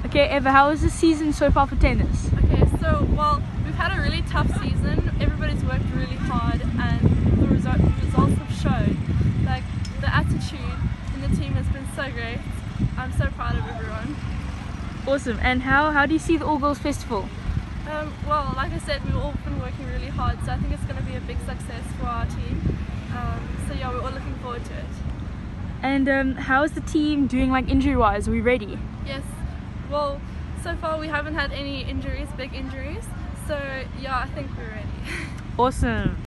Okay, Eva, how is the season so far for tennis? Okay, so well, we've had a really tough season. Everybody's worked really hard, and the results have shown. Like, the attitude in the team has been so great. I'm so proud of everyone. Awesome. And how do you see the All Girls Festival? Well, like I said, we've all been working really hard, so I think it's going to be a big success for our team. So yeah, we're all looking forward to it. And how is the team doing, like, injury-wise? Are we ready? Yes. Well, so far we haven't had any injuries, big injuries. So yeah, I think we're ready. Awesome.